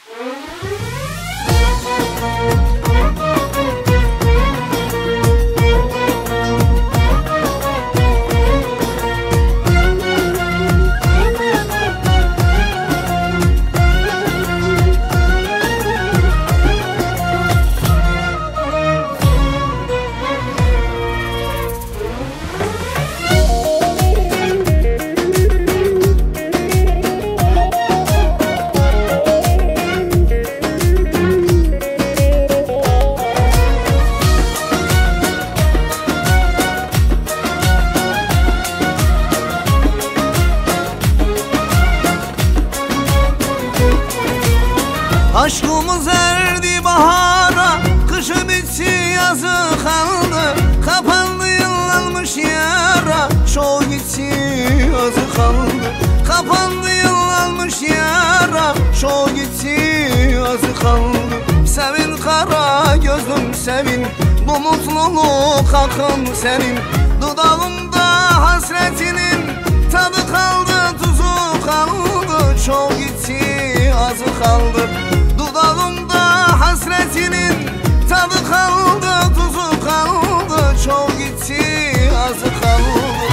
Aşkımız erdi bahara, kışı bitti yazı kaldı. Kapandı yıllanmış yara, çoğu gitti yazı kaldı. Kapandı yıllanmış yara, çoğu gitti yazı kaldı. Sevin kara gözlüm sevin, bu mutluluk hakkın senin. Dudağımda hasretinin tadı kaldı, tuzu kaldı. Çoğu gitti azı kaldı. Dudağımda hasretinin tadı kaldı, tuzu kaldı. Çoğu gitti azı kaldı.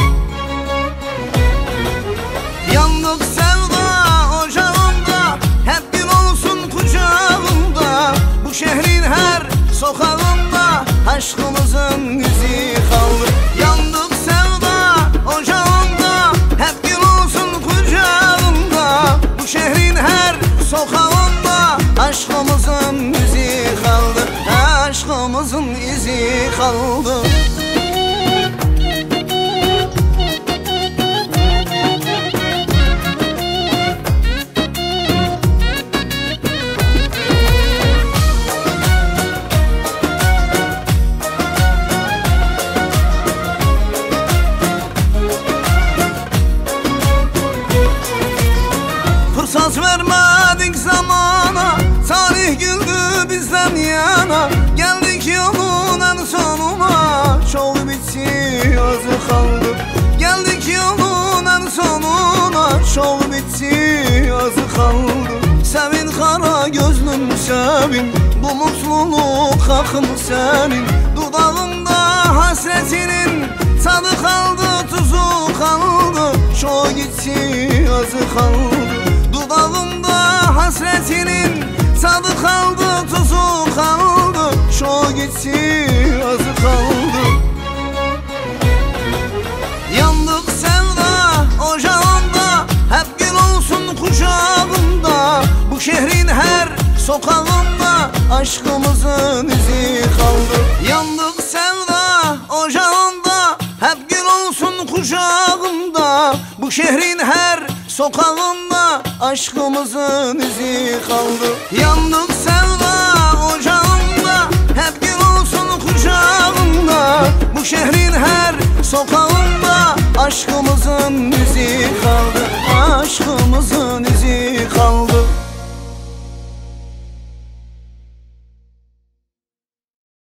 Yandık sevda ocağında, hep gün olsun kucağımda. Bu şehrin her sokağında aşkımızın izi kaldı. Yandık sevda ocağında, hep gün olsun kucağımda. Bu şehrin her sokağında aşkımızın izi kaldı. Aşkımızın izi kaldı. Fırsat vermedik zamana, tarih güldü bizden yana. Geldik yolun en sonuna, çoğu bitti azı kaldı. Geldik yolun en sonuna, çoğu bitti azı kaldı. Sevin kara gözlüm sevin, bu mutluluk hakkım senin. Dudağımda hasretinin tadı kaldı, tuzu kaldı. Çoğu gitti azı kaldı. Dudağımda hasretinin tadı kaldı, tuzu kaldı. Çoğu gitti azı kaldı. Yandık sevda ocağında, hep gün olsun kucağımda. Bu şehrin her sokağında aşkımızın izi kaldı. Yandık sevda ocağında, hep gün olsun kucağımda. Bu şehrin her sokağında aşkımızın izi kaldı. Yandık